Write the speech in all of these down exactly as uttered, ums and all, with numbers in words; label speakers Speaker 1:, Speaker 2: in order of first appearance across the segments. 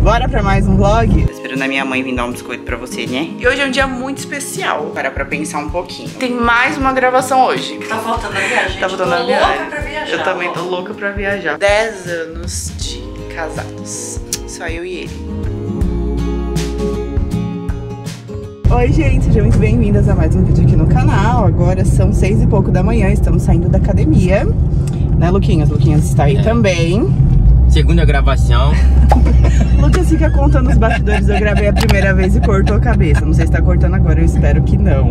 Speaker 1: Bora pra mais um vlog? Tô esperando a minha mãe vir dar um biscoito pra você, né? E hoje é um dia muito especial. Para pra pensar um pouquinho. Tem mais uma gravação hoje.
Speaker 2: Tá voltando a viagem.
Speaker 1: Tá voltando
Speaker 2: a viagem.
Speaker 1: louca pra viajar. Eu também tô louca pra viajar. dez anos de casados. Só eu e ele. Oi, gente, sejam muito bem-vindas a mais um vídeo aqui no canal. Agora são seis e pouco da manhã, estamos saindo da academia. Né, Luquinhas? Luquinhas está aí é. também.
Speaker 3: Segunda gravação.
Speaker 1: Lucas fica contando os bastidores. Eu gravei a primeira vez e cortou a cabeça. Não sei se tá cortando agora, eu espero que não.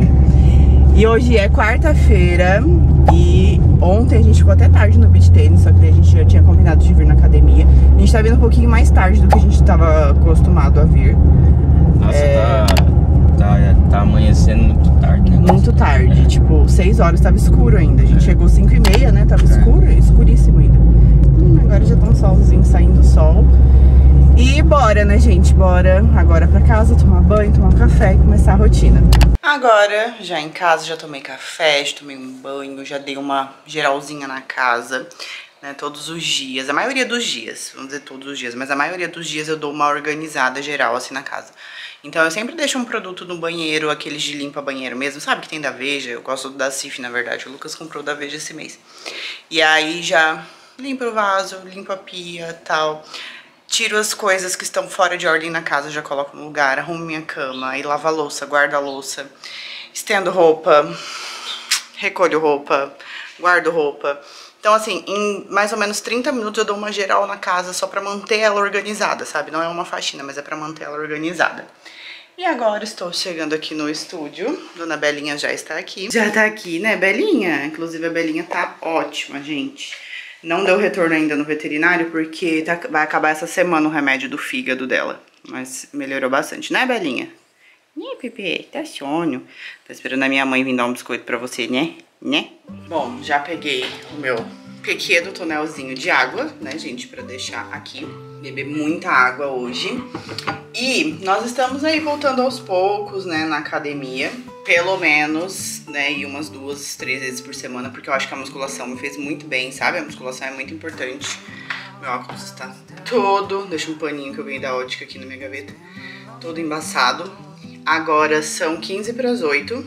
Speaker 1: E hoje é quarta-feira e ontem a gente ficou até tarde no beach tennis, só que daí a gente já tinha combinado de vir na academia. A gente tá vindo um pouquinho mais tarde do que a gente tava acostumado a vir.
Speaker 3: Nossa,
Speaker 1: é...
Speaker 3: tá, tá, tá amanhecendo muito tarde, né?
Speaker 1: Muito tarde, é. tipo, seis horas tava escuro ainda. A gente é. chegou cinco e meia, né? Tava é. escuro, escuríssimo ainda. Hum, agora já tá um solzinho saindo do sol. E bora, né, gente? Bora agora pra casa, tomar banho, tomar um café e começar a rotina. Agora, já em casa, já tomei café, já tomei um banho, já dei uma geralzinha na casa, né, todos os dias. A maioria dos dias, vamos dizer todos os dias, mas a maioria dos dias eu dou uma organizada geral, assim, na casa. Então eu sempre deixo um produto no banheiro, aqueles de limpa banheiro mesmo, sabe, que tem da Veja. Eu gosto do da Cif, na verdade. O Lucas comprou da Veja esse mês. E aí já limpo o vaso, limpo a pia e tal. Tiro as coisas que estão fora de ordem na casa, já coloco no lugar, arrumo minha cama, aí lavo a louça, guardo a louça, estendo roupa, recolho roupa, guardo roupa. Então, assim, em mais ou menos trinta minutos eu dou uma geral na casa só pra manter ela organizada, sabe? Não é uma faxina, mas é pra manter ela organizada. E agora estou chegando aqui no estúdio. Dona Belinha já está aqui. Já tá aqui, né, Belinha? Inclusive a Belinha tá ótima, gente. Não deu retorno ainda no veterinário porque tá, vai acabar essa semana o remédio do fígado dela. Mas melhorou bastante, né, Belinha? Né, Pepe? Tá sono. Tá esperando a minha mãe vir dar um biscoito pra você, né? Né? Bom, já peguei o meu pequeno tonelzinho de água, né, gente? Pra deixar aqui. Beber muita água hoje. E nós estamos aí voltando aos poucos, né, na academia. Pelo menos, né, e umas duas, três vezes por semana, porque eu acho que a musculação me fez muito bem, sabe? A musculação é muito importante. Meu óculos está todo... Deixa um paninho que eu ganhei da ótica aqui na minha gaveta. Todo embaçado. Agora são quinze para as oito.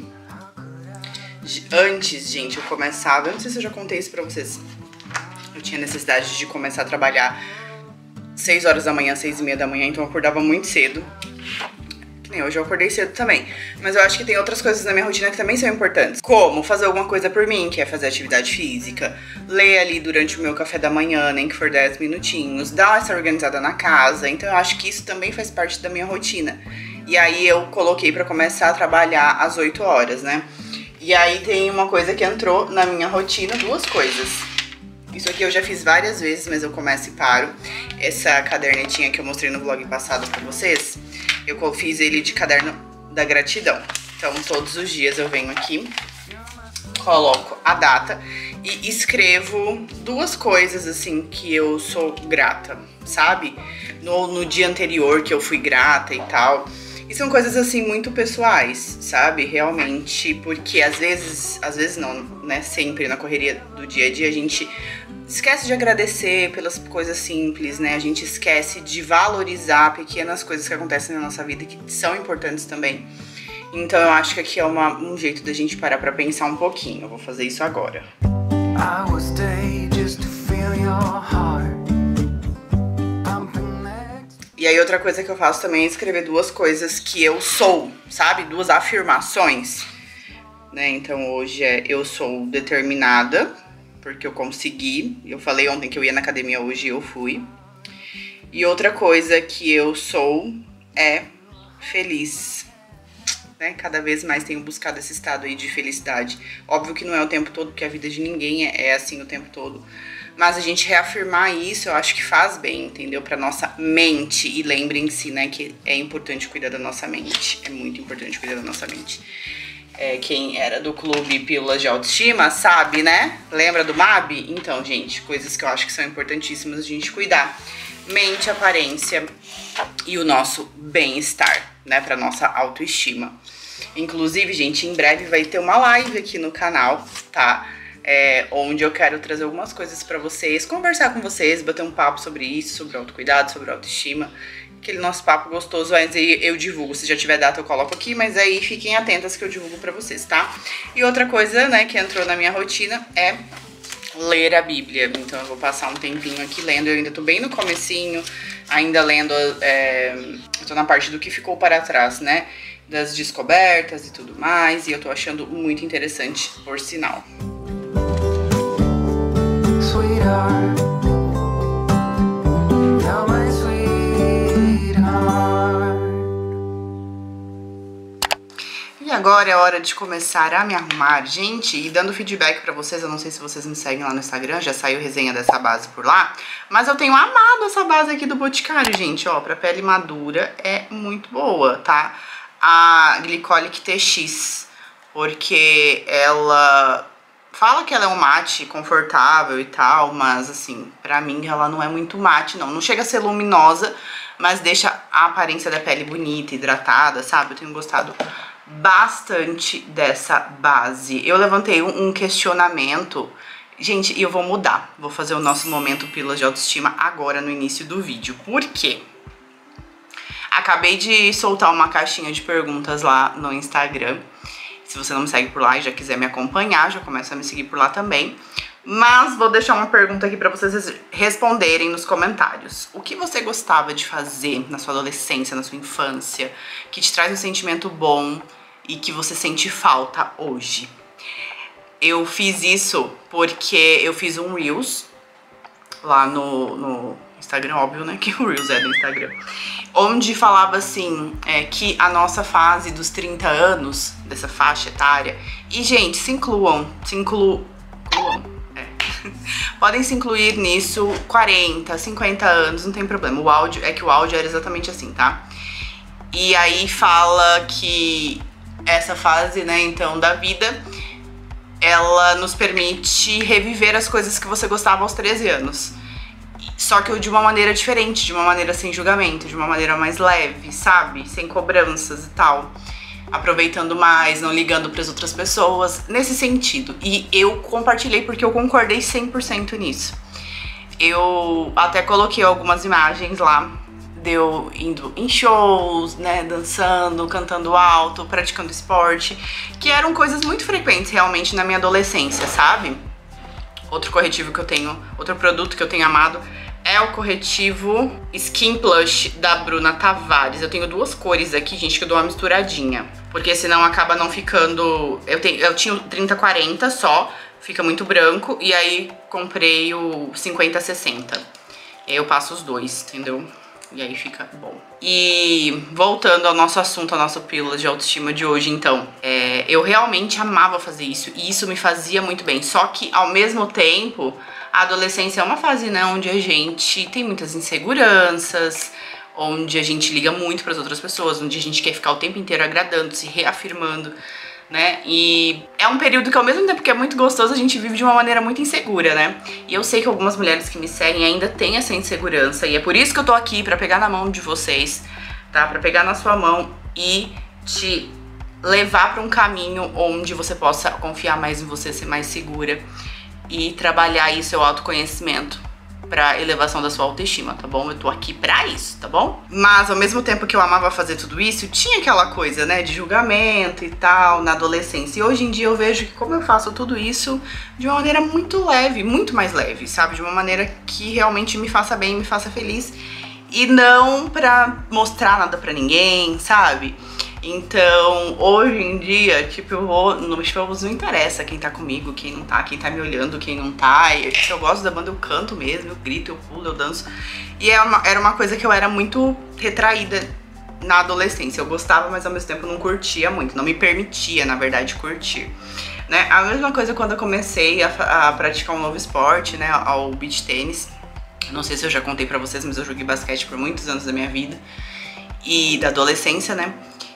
Speaker 1: Antes, gente, eu começava... Eu não sei se eu já contei isso pra vocês. Eu tinha necessidade de começar a trabalhar seis horas da manhã, seis e meia da manhã, então eu acordava muito cedo. Que nem hoje eu acordei cedo também. Mas eu acho que tem outras coisas na minha rotina que também são importantes. Como fazer alguma coisa por mim, que é fazer atividade física, ler ali durante o meu café da manhã, nem que for dez minutinhos, dar essa organizada na casa. Então eu acho que isso também faz parte da minha rotina. E aí eu coloquei pra começar a trabalhar às oito horas, né? E aí tem uma coisa que entrou na minha rotina, duas coisas. Isso aqui eu já fiz várias vezes, mas eu começo e paro. Essa cadernetinha que eu mostrei no vlog passado pra vocês, eu fiz ele de caderno da gratidão. Então todos os dias eu venho aqui, coloco a data e escrevo duas coisas assim que eu sou grata, sabe? No, no dia anterior que eu fui grata e tal. E são coisas assim muito pessoais, sabe? Realmente, porque às vezes, às vezes não, né? Sempre na correria do dia a dia a gente esquece de agradecer pelas coisas simples, né? A gente esquece de valorizar pequenas coisas que acontecem na nossa vida que são importantes também. Então eu acho que aqui é uma, um jeito da gente parar pra pensar um pouquinho. Eu vou fazer isso agora. I was there just to feel your heart. E aí outra coisa que eu faço também é escrever duas coisas que eu sou, sabe? Duas afirmações, né? Então hoje é eu sou determinada, porque eu consegui. Eu falei ontem que eu ia na academia, hoje eu fui. E outra coisa que eu sou é feliz, né? Cada vez mais tenho buscado esse estado aí de felicidade. Óbvio que não é o tempo todo, porque a vida de ninguém é, é assim o tempo todo. Mas a gente reafirmar isso, eu acho que faz bem, entendeu? Pra nossa mente. E lembrem-se, né, que é importante cuidar da nossa mente. É muito importante cuidar da nossa mente. É, quem era do clube Pílulas de Autoestima sabe, né? Lembra do M A B? Então, gente, coisas que eu acho que são importantíssimas a gente cuidar. Mente, aparência e o nosso bem-estar, né? Pra nossa autoestima. Inclusive, gente, em breve vai ter uma live aqui no canal, tá? é, onde eu quero trazer algumas coisas pra vocês, conversar com vocês, bater um papo sobre isso, sobre autocuidado, sobre autoestima. Aquele nosso papo gostoso, mas aí eu divulgo. Se já tiver data eu coloco aqui, mas aí fiquem atentas que eu divulgo pra vocês, tá? E outra coisa, né, que entrou na minha rotina é ler a Bíblia. Então eu vou passar um tempinho aqui lendo. Eu ainda tô bem no comecinho, ainda lendo, é, eu tô na parte do que ficou para trás, né? Das descobertas e tudo mais. E eu tô achando muito interessante, por sinal. Sweetheart. E agora é hora de começar a me arrumar, gente, e dando feedback pra vocês. Eu não sei se vocês me seguem lá no Instagram, já saiu resenha dessa base por lá, mas eu tenho amado essa base aqui do Boticário, gente, ó, pra pele madura é muito boa, tá? A Glycolic T X, porque ela fala que ela é um mate confortável e tal, mas assim, pra mim ela não é muito mate, não. Não chega a ser luminosa, mas deixa a aparência da pele bonita, hidratada, sabe? Eu tenho gostado bastante dessa base. Eu levantei um questionamento, gente, e eu vou mudar. Vou fazer o nosso momento pílulas de autoestima agora no início do vídeo. Por quê? Acabei de soltar uma caixinha de perguntas lá no Instagram. Se você não me segue por lá e já quiser me acompanhar, já começa a me seguir por lá também. Mas vou deixar uma pergunta aqui pra vocês responderem nos comentários. O que você gostava de fazer na sua adolescência, na sua infância, que te traz um sentimento bom e que você sente falta hoje? Eu fiz isso porque eu fiz um Reels lá no, no Instagram, óbvio, né, que o Reels é do Instagram, onde falava assim, é, que a nossa fase dos trinta anos, dessa faixa etária, e gente, se incluam, se incluam, é. podem se incluir nisso, quarenta, cinquenta anos, não tem problema, o áudio, é que o áudio era exatamente assim, tá? E aí fala que essa fase, né, então, da vida, ela nos permite reviver as coisas que você gostava aos treze anos. Só que de uma maneira diferente, de uma maneira sem julgamento, de uma maneira mais leve, sabe? Sem cobranças e tal. Aproveitando mais, não ligando para as outras pessoas, nesse sentido. E eu compartilhei porque eu concordei cem por cento nisso. Eu até coloquei algumas imagens lá, de eu indo em shows, né, dançando, cantando alto, praticando esporte, que eram coisas muito frequentes realmente na minha adolescência, sabe? Outro corretivo que eu tenho, outro produto que eu tenho amado é o corretivo Skin Plush da Bruna Tavares. Eu tenho duas cores aqui, gente, que eu dou uma misturadinha, porque senão acaba não ficando... Eu, tenho, eu tinha o trinta quarenta só, fica muito branco, e aí comprei o cinquenta sessenta. E aí eu passo os dois, entendeu? E aí fica bom. E voltando ao nosso assunto, a nossa pílula de autoestima de hoje, então, é, eu realmente amava fazer isso, e isso me fazia muito bem. Só que, ao mesmo tempo, a adolescência é uma fase, né, onde a gente tem muitas inseguranças, onde a gente liga muito para as outras pessoas, onde a gente quer ficar o tempo inteiro agradando, se reafirmando, né? E é um período que, ao mesmo tempo que é muito gostoso, a gente vive de uma maneira muito insegura, né? E eu sei que algumas mulheres que me seguem ainda têm essa insegurança, e é por isso que eu tô aqui, pra pegar na mão de vocês, tá? Pra pegar na sua mão e te levar pra um caminho onde você possa confiar mais em você, ser mais segura e trabalhar aí seu autoconhecimento pra elevação da sua autoestima, tá bom? Eu tô aqui pra isso, tá bom? Mas ao mesmo tempo que eu amava fazer tudo isso, tinha aquela coisa, né, de julgamento e tal, na adolescência. E hoje em dia eu vejo que como eu faço tudo isso de uma maneira muito leve, muito mais leve, sabe? De uma maneira que realmente me faça bem, me faça feliz. E não pra mostrar nada pra ninguém, sabe? Então, hoje em dia, tipo, eu vou nos shows, não interessa quem tá comigo, quem não tá, quem tá me olhando, quem não tá. E se eu gosto da banda, eu canto mesmo, eu grito, eu pulo, eu danço. E é uma, era uma coisa que eu era muito retraída na adolescência. Eu gostava, mas ao mesmo tempo não curtia muito, não me permitia, na verdade, curtir. Né? A mesma coisa quando eu comecei a, a praticar um novo esporte, né, ao beach tênis. Não sei se eu já contei pra vocês, mas eu joguei basquete por muitos anos da minha vida e da adolescência, né?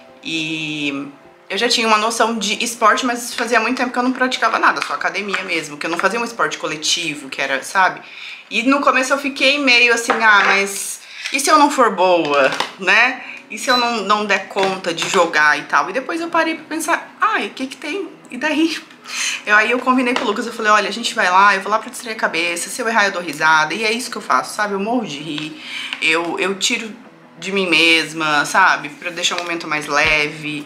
Speaker 1: E eu já tinha uma noção de esporte, mas fazia muito tempo que eu não praticava nada, só academia mesmo, que eu não fazia um esporte coletivo, que era, sabe? E no começo eu fiquei meio assim, ah, mas e se eu não for boa, né? E se eu não, não der conta de jogar e tal? E depois eu parei pra pensar, ai, o que que tem? E daí? Eu, aí eu combinei com o Lucas, eu falei, olha, a gente vai lá, eu vou lá pra distrair a cabeça, se eu errar eu dou risada, e é isso que eu faço, sabe? Eu morro de rir, eu, eu tiro de mim mesma, sabe? Pra deixar o momento mais leve,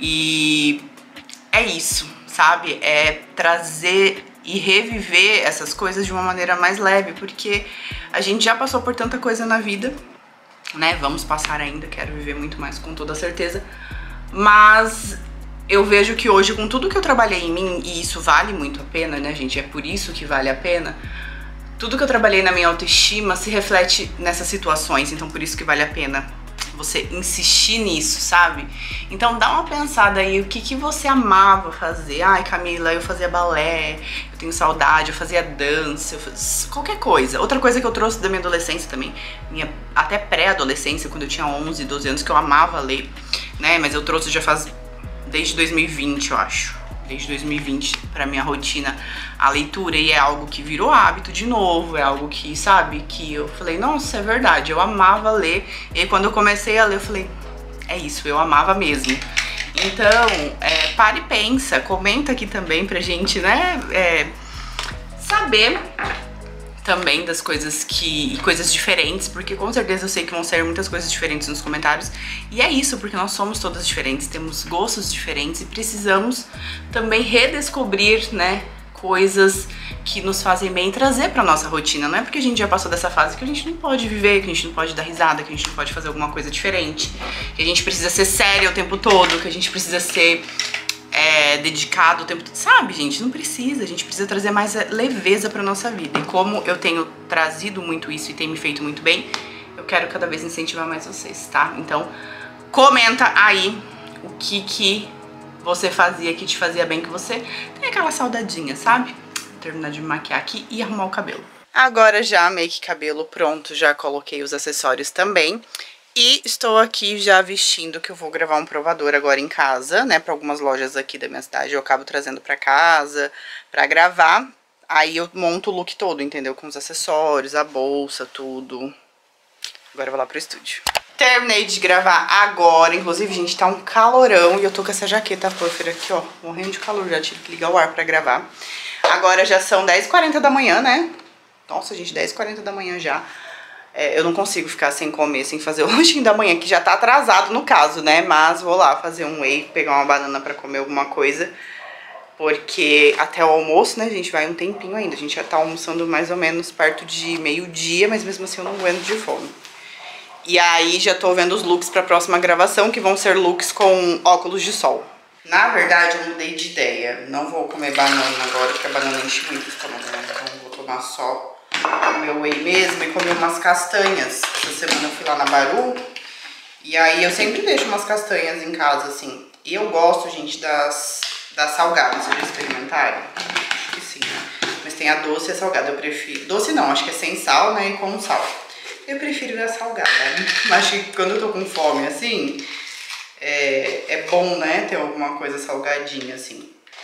Speaker 1: e é isso, sabe? É trazer e reviver essas coisas de uma maneira mais leve, porque a gente já passou por tanta coisa na vida, né? Vamos passar ainda, quero viver muito mais com toda certeza, mas eu vejo que hoje, com tudo que eu trabalhei em mim, e isso vale muito a pena, né, gente? É por isso que vale a pena. Tudo que eu trabalhei na minha autoestima se reflete nessas situações, então por isso que vale a pena você insistir nisso, sabe? Então dá uma pensada aí, o que que você amava fazer? Ai, Camila, eu fazia balé, eu tenho saudade, eu fazia dança, eu fazia qualquer coisa. Outra coisa que eu trouxe da minha adolescência também, minha até pré-adolescência, quando eu tinha onze, doze anos, que eu amava ler, né? Mas eu trouxe já faz desde dois mil e vinte, eu acho. Desde dois mil e vinte pra minha rotina a leitura, e é algo que virou hábito de novo, é algo que, sabe, que eu falei, nossa, é verdade, eu amava ler. E aí, quando eu comecei a ler, eu falei, é isso, eu amava mesmo. Então, é, para e pensa, comenta aqui também pra gente, né, é, saber também das coisas que, coisas diferentes, porque com certeza eu sei que vão sair muitas coisas diferentes nos comentários, e é isso, porque nós somos todas diferentes, temos gostos diferentes e precisamos também redescobrir, né, coisas que nos fazem bem e trazer pra nossa rotina. Não é porque a gente já passou dessa fase que a gente não pode viver, que a gente não pode dar risada, que a gente não pode fazer alguma coisa diferente, que a gente precisa ser séria o tempo todo, que a gente precisa ser É, dedicado o tempo todo, sabe, gente? Não precisa, a gente precisa trazer mais leveza pra nossa vida. E como eu tenho trazido muito isso e tem me feito muito bem, eu quero cada vez incentivar mais vocês, tá? Então, comenta aí o que que você fazia que te fazia bem, que você tem aquela saudadinha, sabe? Vou terminar de me maquiar aqui e arrumar o cabelo. Agora já make cabelo pronto, já coloquei os acessórios também. E estou aqui já vestindo, que eu vou gravar um provador agora em casa, né, para algumas lojas aqui da minha cidade. Eu acabo trazendo para casa para gravar. Aí eu monto o look todo, entendeu? Com os acessórios, a bolsa, tudo. Agora eu vou lá pro estúdio. Terminei de gravar agora, inclusive, gente, tá um calorão e eu tô com essa jaqueta puffer aqui, ó, morrendo de calor, já tive que ligar o ar pra gravar. Agora já são dez e quarenta da manhã, né? Nossa, gente, dez e quarenta da manhã já. É, eu não consigo ficar sem comer, sem fazer o lanchinho da manhã, que já tá atrasado no caso, né? Mas vou lá fazer um whey, pegar uma banana pra comer alguma coisa. Porque até o almoço, né, gente, vai um tempinho ainda. A gente já tá almoçando mais ou menos perto de meio-dia, mas mesmo assim eu não aguento de fome. E aí já tô vendo os looks pra próxima gravação, que vão ser looks com óculos de sol. Na verdade, eu mudei de ideia. Não vou comer banana agora, porque a banana enche muito o estômago, né? Então vou tomar só o meu whey mesmo e comer umas castanhas. Essa semana eu fui lá na Baru e aí eu sempre deixo umas castanhas em casa, assim. E eu gosto, gente, das, das salgadas. Vocês já experimentaram? Acho que sim, né? Mas tem a doce e a salgada. Eu prefiro... Doce não, acho que é sem sal, né? E com sal. Eu prefiro a salgada, né? Mas acho que quando eu tô com fome, assim, é, é bom, né? Ter alguma coisa salgadinha, assim.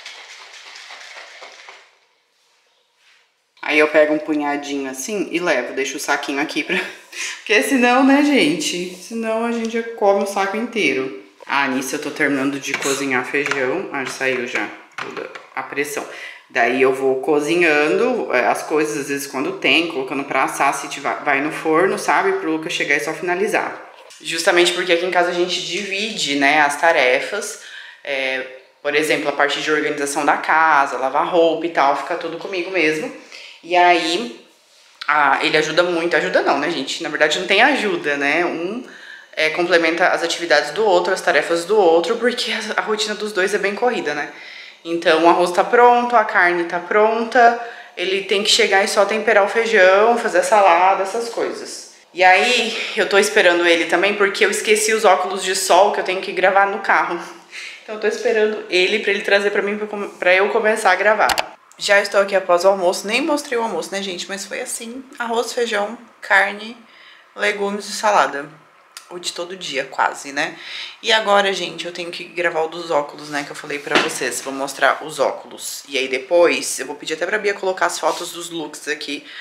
Speaker 1: Aí eu pego um punhadinho assim e levo, deixo o saquinho aqui pra... Porque senão, né, gente? Senão a gente já come o saco inteiro. Ah, nisso eu tô terminando de cozinhar feijão. Ah, saiu já toda a pressão. Daí eu vou cozinhando as coisas, às vezes quando tem, colocando pra assar, se tiver, vai no forno, sabe? Pro Lucas chegar e só finalizar. Justamente porque aqui em casa a gente divide, né, as tarefas. É, por exemplo, a parte de organização da casa, lavar roupa e tal, fica tudo comigo mesmo. E aí, ah, ele ajuda muito, ajuda não, né, gente? Na verdade não tem ajuda, né? Um é, complementa as atividades do outro, as tarefas do outro, porque a, a rotina dos dois é bem corrida, né? Então o arroz tá pronto, a carne tá pronta, ele tem que chegar e só temperar o feijão, fazer a salada, essas coisas. E aí eu tô esperando ele também, porque eu esqueci os óculos de sol que eu tenho que gravar no carro. Então eu tô esperando ele pra ele trazer pra mim, pra, pra eu começar a gravar. Já estou aqui após o almoço, nem mostrei o almoço, né, gente? Mas foi assim, arroz, feijão, carne, legumes e salada. O de todo dia, quase, né? E agora, gente, eu tenho que gravar o dos óculos, né, que eu falei pra vocês. Vou mostrar os óculos. E aí depois, eu vou pedir até pra Bia colocar as fotos dos looks aqui,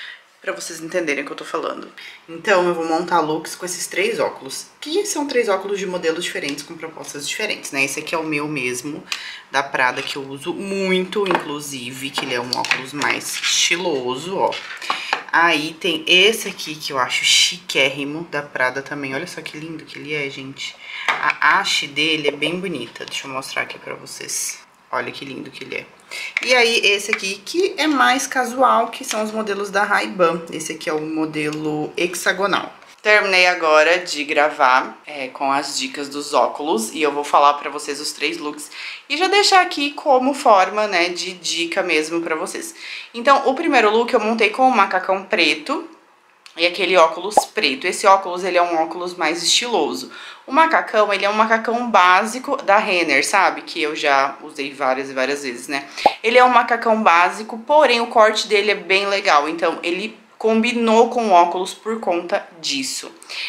Speaker 1: pra vocês entenderem o que eu tô falando. Então eu vou montar looks com esses três óculos, que são três óculos de modelos diferentes, com propostas diferentes, né? Esse aqui é o meu mesmo, da Prada, que eu uso muito, inclusive, que ele é um óculos mais estiloso, ó. Aí tem esse aqui, que eu acho chiquérrimo, da Prada também. Olha só que lindo que ele é, gente. A haste dele é bem bonita, deixa eu mostrar aqui pra vocês. Olha que lindo que ele é. E aí esse aqui que é mais casual, que são os modelos da Ray-Ban. Esse aqui é o modelo hexagonal. Terminei agora de gravar é, com as dicas dos óculos e eu vou falar pra vocês os três looks e já deixar aqui como forma, né, de dica mesmo pra vocês. Então, o primeiro look eu montei com o macacão preto e aquele óculos preto. Esse óculos, ele é um óculos mais estiloso. O macacão, ele é um macacão básico da Renner, sabe? Que eu já usei várias e várias vezes, né? Ele é um macacão básico, porém o corte dele é bem legal. Então, ele combinou com o óculos por conta disso.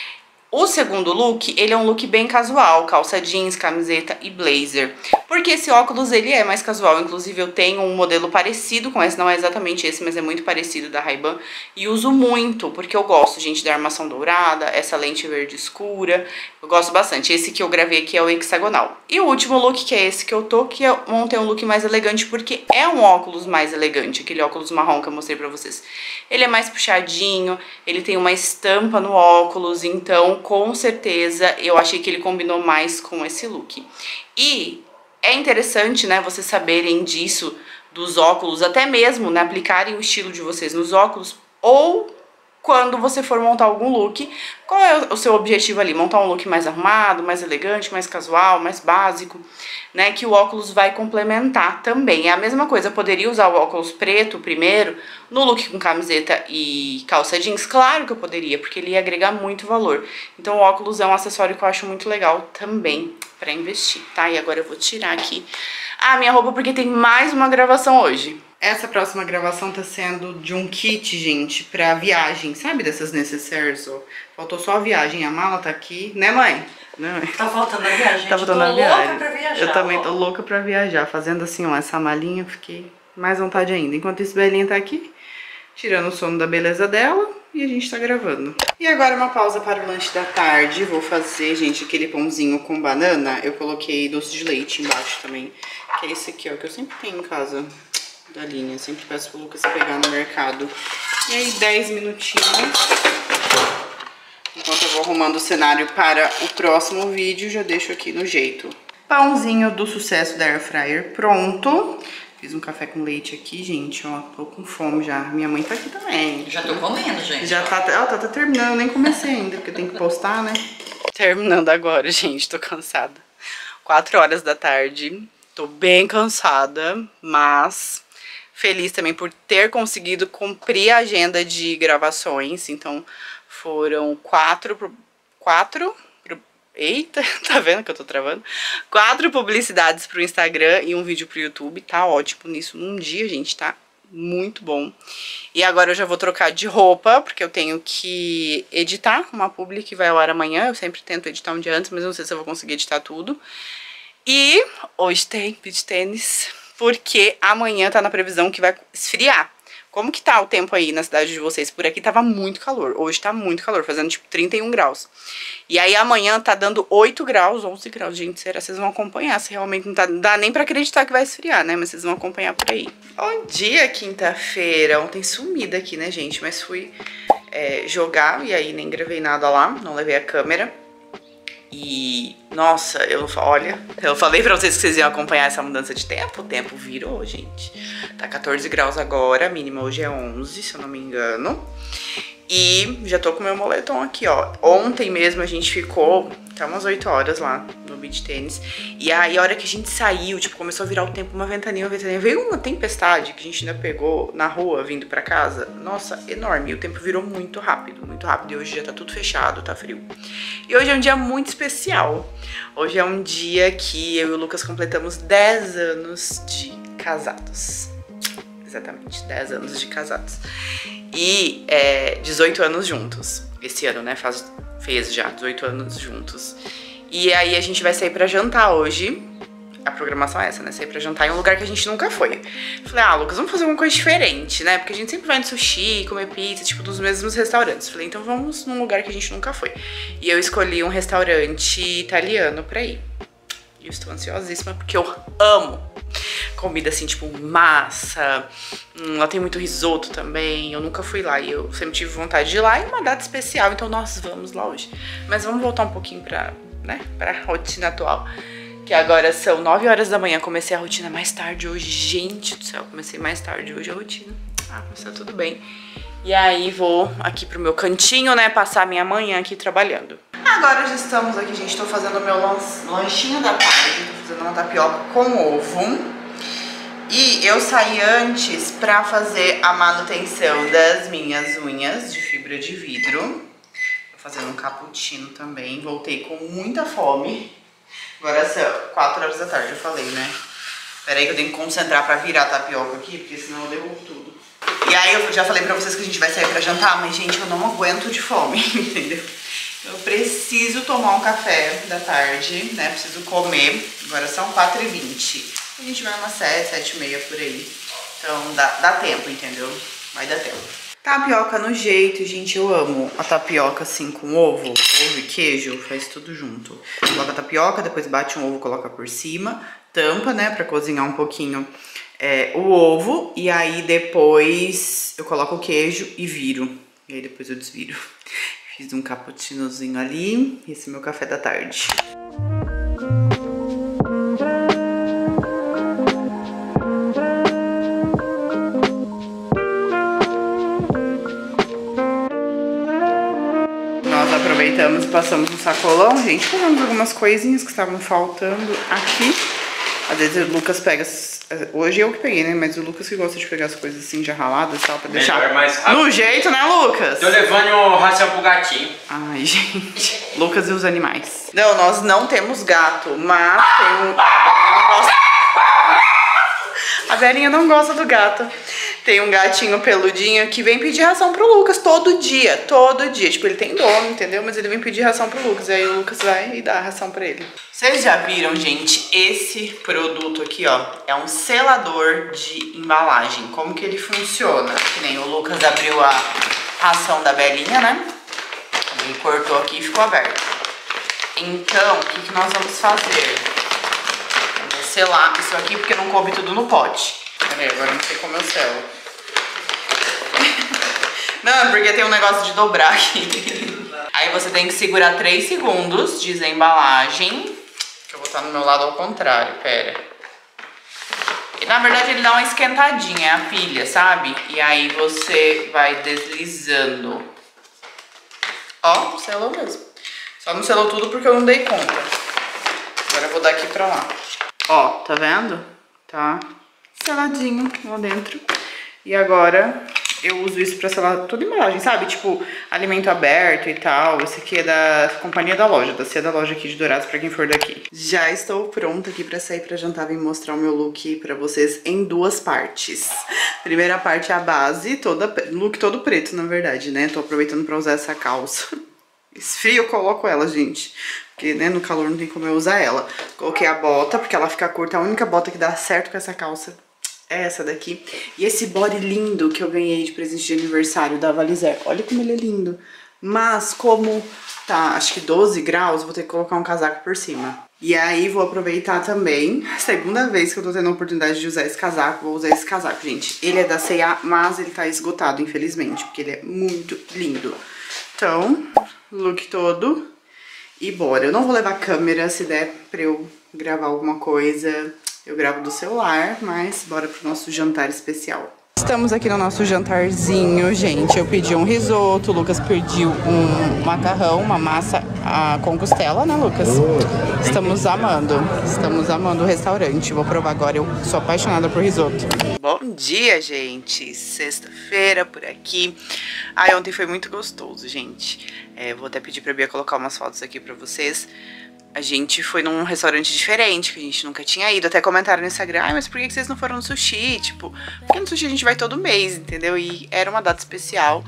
Speaker 1: O segundo look, ele é um look bem casual, calça jeans, camiseta e blazer. Porque esse óculos, ele é mais casual, inclusive eu tenho um modelo parecido com esse, não é exatamente esse, mas é muito parecido da Ray-Ban. E uso muito, porque eu gosto, gente, da armação dourada, essa lente verde escura, eu gosto bastante. Esse que eu gravei aqui é o hexagonal. E o último look, que é esse que eu tô, que eu montei um look mais elegante, porque é um óculos mais elegante, aquele óculos marrom que eu mostrei pra vocês. Ele é mais puxadinho, ele tem uma estampa no óculos, então com certeza eu achei que ele combinou mais com esse look. E é interessante, né, vocês saberem disso, dos óculos, até mesmo, né, aplicarem o estilo de vocês nos óculos, ou quando você for montar algum look, qual é o seu objetivo ali? Montar um look mais arrumado, mais elegante, mais casual, mais básico, né? Que o óculos vai complementar também. É a mesma coisa, eu poderia usar o óculos preto primeiro, no look com camiseta e calça jeans? Claro que eu poderia, porque ele ia agregar muito valor. Então o óculos é um acessório que eu acho muito legal também pra investir, tá? E agora eu vou tirar aqui a minha roupa, porque tem mais uma gravação hoje. Essa próxima gravação tá sendo de um kit, gente, pra viagem, sabe? Dessas necessaires, ó. Faltou só a viagem, a mala tá aqui, né, mãe? Né, mãe?
Speaker 2: Tá faltando a viagem,
Speaker 1: tá faltando
Speaker 2: tô
Speaker 1: a viagem.
Speaker 2: louca pra viajar.
Speaker 1: Eu também
Speaker 2: ó.
Speaker 1: tô louca pra viajar, fazendo assim, ó, essa malinha, eu fiquei mais vontade ainda. Enquanto isso, Belinha tá aqui, tirando o sono da beleza dela, e a gente tá gravando. E agora uma pausa para o lanche da tarde. Vou fazer, gente, aquele pãozinho com banana. Eu coloquei doce de leite embaixo também, que é esse aqui, ó, que eu sempre tenho em casa da linha. Sempre peço pro Lucas pegar no mercado. E aí, dez minutinhos. Enquanto eu vou arrumando o cenário para o próximo vídeo, já deixo aqui no jeito. Pãozinho do sucesso da Air Fryer pronto. Fiz um café com leite aqui, gente, ó. Tô com fome já. Minha mãe tá aqui também.
Speaker 2: Já tô comendo, gente.
Speaker 1: Já tá, ó, tá, tá terminando, nem comecei ainda, porque tem que postar, né? Terminando agora, gente, tô cansada. Quatro horas da tarde. Tô bem cansada, mas feliz também por ter conseguido cumprir a agenda de gravações. Então, foram quatro... Quatro... Eita, tá vendo que eu tô travando? Quatro publicidades pro Instagram e um vídeo pro YouTube. Tá ótimo nisso num dia, gente, tá muito bom. E agora eu já vou trocar de roupa, porque eu tenho que editar uma publi que vai ao ar amanhã. Eu sempre tento editar um dia antes, mas não sei se eu vou conseguir editar tudo. E hoje tem beach tênis, porque amanhã tá na previsão que vai esfriar. Como que tá o tempo aí na cidade de vocês? Por aqui tava muito calor, hoje tá muito calor, fazendo tipo trinta e um graus. E aí amanhã tá dando oito graus, onze graus, gente, será? Vocês vão acompanhar, se realmente não, tá, não dá nem pra acreditar que vai esfriar, né? Mas vocês vão acompanhar por aí. Bom dia, quinta-feira, ontem sumida aqui, né, gente? Mas fui é, jogar e aí nem gravei nada lá, não levei a câmera. E, nossa, eu, olha, eu falei pra vocês que vocês iam acompanhar essa mudança de tempo. O tempo virou, gente. Tá quatorze graus agora, a mínima hoje é onze, se eu não me engano. E já tô com meu moletom aqui, ó. Ontem mesmo a gente ficou até umas oito horas lá no beach tênis. E aí a hora que a gente saiu, tipo, começou a virar o tempo, uma ventania, uma ventania. Veio uma tempestade que a gente ainda pegou na rua, vindo pra casa. Nossa, enorme. E o tempo virou muito rápido, muito rápido. E hoje já tá tudo fechado, tá frio. E hoje é um dia muito especial. Hoje é um dia que eu e o Lucas completamos dez anos de casados. Exatamente, dez anos de casados. E é, dezoito anos juntos. Esse ano, né? Faz, fez já dezoito anos juntos. E aí a gente vai sair pra jantar hoje. a programação é essa, né? Sair pra jantar em um lugar que a gente nunca foi. Falei, ah, Lucas, vamos fazer uma coisa diferente, né? Porque a gente sempre vai no sushi, comer pizza, tipo, dos mesmos restaurantes. Falei, então vamos num lugar que a gente nunca foi. E eu escolhi um restaurante italiano pra ir. E eu estou ansiosíssima porque eu amo comida assim, tipo massa. Hum, lá tem muito risoto também. Eu nunca fui lá e eu sempre tive vontade de ir lá. É uma data especial, então nós vamos lá hoje. Mas vamos voltar um pouquinho pra, né, pra rotina atual. Que agora são nove horas da manhã. Comecei a rotina mais tarde hoje. Gente do céu, comecei mais tarde hoje a rotina. Ah, começou tudo bem. E aí vou aqui pro meu cantinho, né, passar a minha manhã aqui trabalhando. Agora já estamos aqui, gente. Tô fazendo o meu lanchinho da tarde. Tô fazendo uma tapioca com ovo. E eu saí antes pra fazer a manutenção das minhas unhas de fibra de vidro. Tô fazendo um cappuccino também. Voltei com muita fome. Agora são quatro horas da tarde, eu falei, né? Pera aí que eu tenho que concentrar pra virar a tapioca aqui, porque senão eu derrubo tudo. E aí eu já falei pra vocês que a gente vai sair pra jantar, mas gente, eu não aguento de fome, entendeu? Eu preciso tomar um café da tarde, né? Preciso comer. Agora são quatro e vinte. A gente vai umas sete, sete e meia por aí. Então dá, dá tempo, entendeu? Vai dar tempo. Tapioca no jeito, gente. Eu amo a tapioca assim com ovo, ovo e queijo. Faz tudo junto. Coloca a tapioca, depois bate um ovo, coloca por cima. Tampa, né? Pra cozinhar um pouquinho é, o ovo. E aí depois eu coloco o queijo e viro. E aí depois eu desviro. Fiz um cappuccinozinho ali. Esse é meu café da tarde. Nós aproveitamos e passamos no sacolão, gente. Compramos algumas coisinhas que estavam faltando aqui. Às vezes o Lucas pega... Hoje eu que peguei, né? Mas o Lucas que gosta de pegar as coisas assim já raladas, tal, pra deixar
Speaker 3: melhor, mais rápido.
Speaker 1: No jeito, né, Lucas?
Speaker 3: Tô levando o ração pro gatinho.
Speaker 1: Ai, gente. Lucas e os animais. Não, nós não temos gato, mas tem um... A velhinha não gosta do gato. Tem um gatinho peludinho que vem pedir ração pro Lucas todo dia, todo dia. Tipo, ele tem dono, entendeu? Mas ele vem pedir ração pro Lucas. Aí o Lucas vai e dá a ração pra ele. Vocês já viram, gente, esse produto aqui, ó, é um selador de embalagem. Como que ele funciona? Que nem o Lucas abriu a ração da Belinha, né? Ele cortou aqui e ficou aberto. Então, o que, que nós vamos fazer? Eu vou selar isso aqui porque não coube tudo no pote. Peraí, agora não sei como eu selo. Não, porque tem um negócio de dobrar aqui. Aí você tem que segurar três segundos, diz a embalagem. Que eu vou estar no meu lado ao contrário, pera. E na verdade ele dá uma esquentadinha, é a pilha, sabe? E aí você vai deslizando. Ó, selou mesmo. Só não selou tudo porque eu não dei conta. Agora eu vou daqui pra lá. Ó, tá vendo? Tá seladinho lá dentro. E agora eu uso isso pra selar toda a embalagem, sabe? Tipo, alimento aberto e tal. Esse aqui é da companhia da loja, da C da loja aqui de Dourados, pra quem for daqui. Já estou pronta aqui pra sair pra jantar. Vim mostrar o meu look pra vocês em duas partes. Primeira parte é a base, toda, look todo preto, na verdade, né? Tô aproveitando pra usar essa calça. Esfrio, eu coloco ela, gente. Porque, né, no calor não tem como eu usar ela. Coloquei a bota, porque ela fica curta. A única bota que dá certo com essa calça é essa daqui. E esse body lindo que eu ganhei de presente de aniversário da Valizer. Olha como ele é lindo. Mas como tá, acho que doze graus, vou ter que colocar um casaco por cima. E aí vou aproveitar também, segunda vez que eu tô tendo a oportunidade de usar esse casaco, vou usar esse casaco, gente. Ele é da C e A, mas ele tá esgotado, infelizmente, porque ele é muito lindo. Então, look todo e bora. Eu não vou levar câmera, se der pra eu gravar alguma coisa, eu gravo do celular, mas bora pro nosso jantar especial. Estamos aqui no nosso jantarzinho, gente. Eu pedi um risoto, o Lucas pediu um macarrão, uma massa ah, com costela, né, Lucas? Estamos amando, estamos amando o restaurante. Vou provar agora, eu sou apaixonada por risoto. Bom dia, gente. Sexta-feira por aqui. Ai, ontem foi muito gostoso, gente. É, vou até pedir pra Bia colocar umas fotos aqui pra vocês. A gente foi num restaurante diferente, que a gente nunca tinha ido. Até comentaram no Instagram, ah, mas por que vocês não foram no sushi? Tipo, porque no sushi a gente vai todo mês, entendeu? E era uma data especial.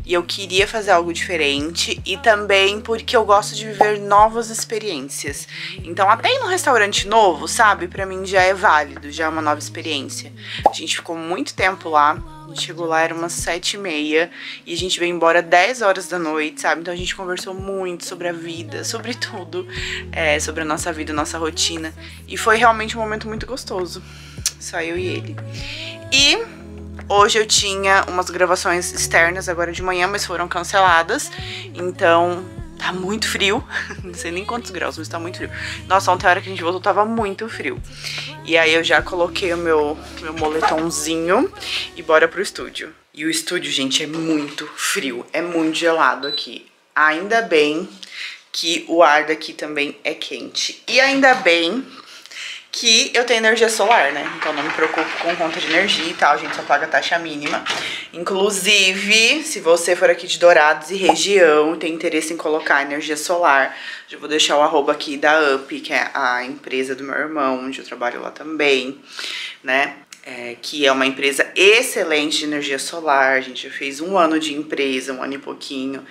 Speaker 1: e eu queria fazer algo diferente e também porque eu gosto de viver novas experiências. Então até ir num restaurante novo, sabe, pra mim já é válido, já é uma nova experiência. A gente ficou muito tempo lá, a gente chegou lá, era umas sete e meia e a gente veio embora dez horas da noite, sabe? Então a gente conversou muito sobre a vida, sobre tudo, é, sobre a nossa vida, nossa rotina, e foi realmente um momento muito gostoso, só eu e ele. E hoje eu tinha umas gravações externas agora de manhã, mas foram canceladas. Então tá muito frio. Não sei nem quantos graus, mas tá muito frio. Nossa, ontem a hora que a gente voltou tava muito frio. E aí eu já coloquei o meu, meu moletomzinho e bora pro estúdio. E o estúdio, gente, é muito frio. É muito gelado aqui. Ainda bem que o ar daqui também é quente. E ainda bem que eu tenho energia solar, né? Então não me preocupo com conta de energia e tal, a gente só paga taxa mínima. Inclusive, se você for aqui de Dourados e região e tem interesse em colocar energia solar, já vou deixar o arroba aqui da Up, que é a empresa do meu irmão, onde eu trabalho lá também, né? É, que é uma empresa excelente de energia solar. A gente já fez um ano de empresa, um ano e pouquinho.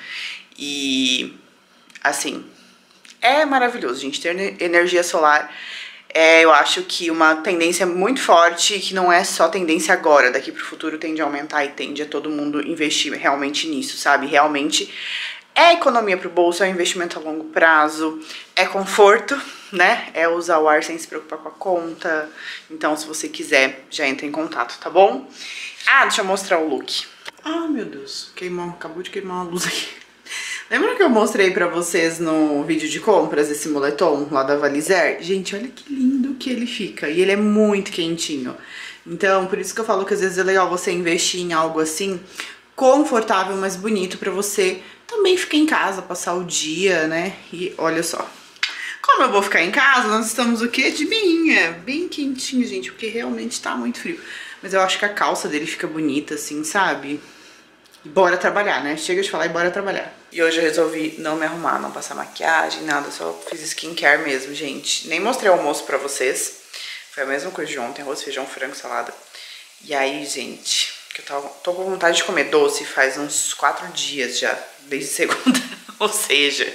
Speaker 1: E, assim, é maravilhoso, gente, ter energia solar. É, eu acho que uma tendência muito forte, que não é só tendência agora, daqui pro futuro tende a aumentar e tende a todo mundo investir realmente nisso, sabe? Realmente é economia pro bolso, é um investimento a longo prazo, é conforto, né? É usar o ar sem se preocupar com a conta. Então, se você quiser, já entra em contato, tá bom? Ah, deixa eu mostrar o look. Ah, meu Deus, queimou, acabou de queimar uma luz aqui. Lembra que eu mostrei pra vocês no vídeo de compras esse moletom lá da Valizer? Gente, olha que lindo que ele fica. E ele é muito quentinho. Então, por isso que eu falo que às vezes é legal você investir em algo assim, confortável, mas bonito, pra você também ficar em casa, passar o dia, né? E olha só. Como eu vou ficar em casa, nós estamos o quê? De meinha. Bem quentinho, gente, porque realmente tá muito frio. Mas eu acho que a calça dele fica bonita, assim, sabe? E bora trabalhar, né? Chega de falar e bora trabalhar. E hoje eu resolvi não me arrumar, não passar maquiagem, nada. Só fiz skincare mesmo, gente. Nem mostrei o almoço pra vocês. Foi a mesma coisa de ontem, arroz, feijão, frango, salada. E aí, gente, que eu tava, tô com vontade de comer doce faz uns quatro dias já, desde segunda. Ou seja,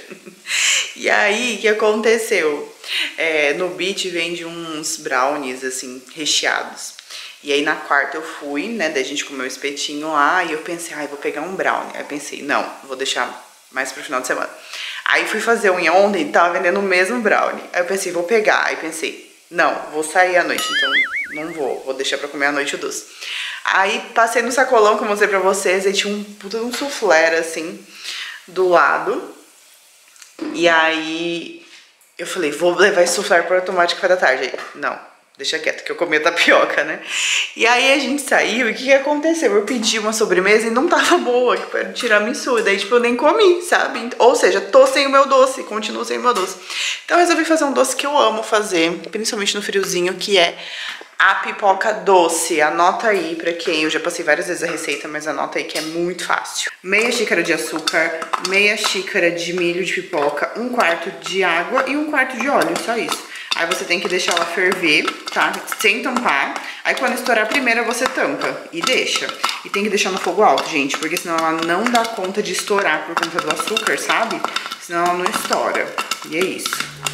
Speaker 1: e aí, o que aconteceu? É, no Beach vende uns brownies, assim, recheados. E aí na quarta eu fui, né, daí a gente comeu um espetinho lá e eu pensei, ai, vou pegar um brownie. Aí eu pensei, não, vou deixar mais pro final de semana. Aí fui fazer unha ontem e tava vendendo o mesmo brownie. Aí eu pensei, vou pegar. Aí pensei, não, vou sair à noite, então não vou, vou deixar pra comer à noite o doce. Aí passei no sacolão que eu mostrei pra vocês e tinha um puta um soufflé, assim, do lado. E aí eu falei, vou levar esse soufflé para tomar de café da tarde. Aí, não. Deixa quieto, que eu comi a tapioca, né? E aí a gente saiu e o que, que aconteceu? Eu pedi uma sobremesa e não tava boa, que era tiramisu. E daí, tipo, eu nem comi, sabe? Ou seja, tô sem o meu doce, continuo sem o meu doce. Então eu resolvi fazer um doce que eu amo fazer, principalmente no friozinho, que é a pipoca doce. Anota aí pra quem... Eu já passei várias vezes a receita, mas anota aí que é muito fácil. Meia xícara de açúcar, meia xícara de milho de pipoca, um quarto de água e um quarto de óleo, só isso. Aí você tem que deixar ela ferver, tá? Sem tampar. Aí quando estourar a primeira, você tampa e deixa. E tem que deixar no fogo alto, gente, porque senão ela não dá conta de estourar por conta do açúcar, sabe? Senão ela não estoura. E é isso.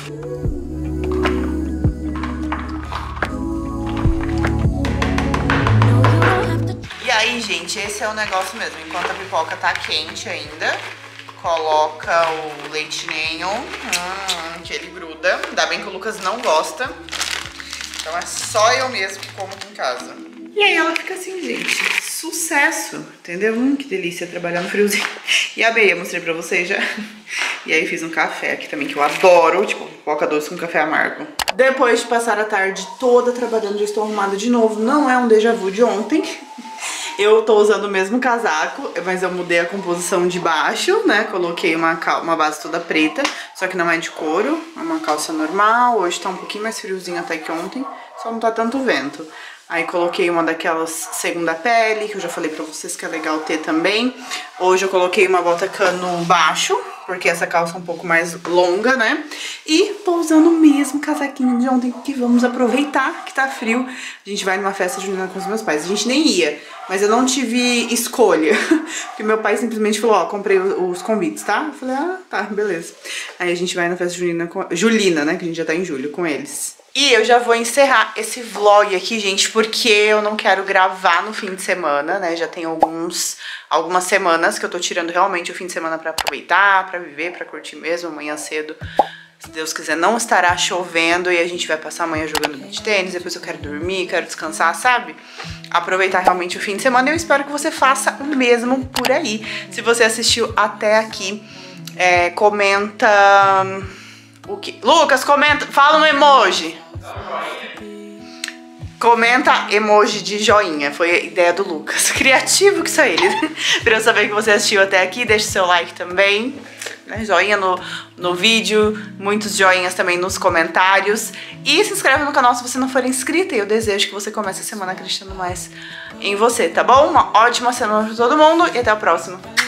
Speaker 1: E aí, gente, esse é o negócio mesmo. Enquanto a pipoca tá quente ainda, coloca o leite ninho, hum, que ele gruda. Ainda bem que o Lucas não gosta. Então é só eu mesmo que como aqui em casa. E aí ela fica assim, gente, sucesso, entendeu? Hum, que delícia trabalhar no friozinho. E a aveia, mostrei pra vocês já. E aí fiz um café aqui também, que eu adoro, tipo, pipoca doce com café amargo. Depois de passar a tarde toda trabalhando, já estou arrumada de novo. Não é um déjà vu de ontem. Eu tô usando o mesmo casaco, mas eu mudei a composição de baixo, né? Coloquei uma, uma base toda preta, só que não é de couro, é uma calça normal. Hoje tá um pouquinho mais friozinho até que ontem, só não tá tanto vento. Aí coloquei uma daquelas segunda pele, que eu já falei pra vocês que é legal ter também. Hoje eu coloquei uma bota cano baixo, porque essa calça é um pouco mais longa, né? E tô usando o mesmo casaquinho de ontem, que vamos aproveitar que tá frio. A gente vai numa festa junina com os meus pais. A gente nem ia, mas eu não tive escolha. Porque meu pai simplesmente falou, ó, comprei os convites, tá? Eu falei, ah, tá, beleza. Aí a gente vai na festa junina com... Julina, né? Que a gente já tá em julho com eles. E eu já vou encerrar esse vlog aqui, gente, porque eu não quero gravar no fim de semana, né? Já tem alguns, algumas semanas que eu tô tirando realmente o fim de semana pra aproveitar, pra viver, pra curtir mesmo. Amanhã cedo, se Deus quiser, não estará chovendo e a gente vai passar amanhã jogando beach tênis. Depois eu quero dormir, quero descansar, sabe? Aproveitar realmente o fim de semana. E eu espero que você faça o mesmo por aí. Se você assistiu até aqui, é, comenta... O que? Lucas, comenta, fala um emoji. Comenta emoji de joinha, foi a ideia do Lucas. Criativo que só ele. Pra eu saber que você assistiu até aqui, deixa o seu like também, né? Joinha no, no vídeo, muitos joinhas também nos comentários. E se inscreve no canal se você não for inscrito. E eu desejo que você comece a semana acreditando mais em você, tá bom? Uma ótima semana pra todo mundo e até o próximo.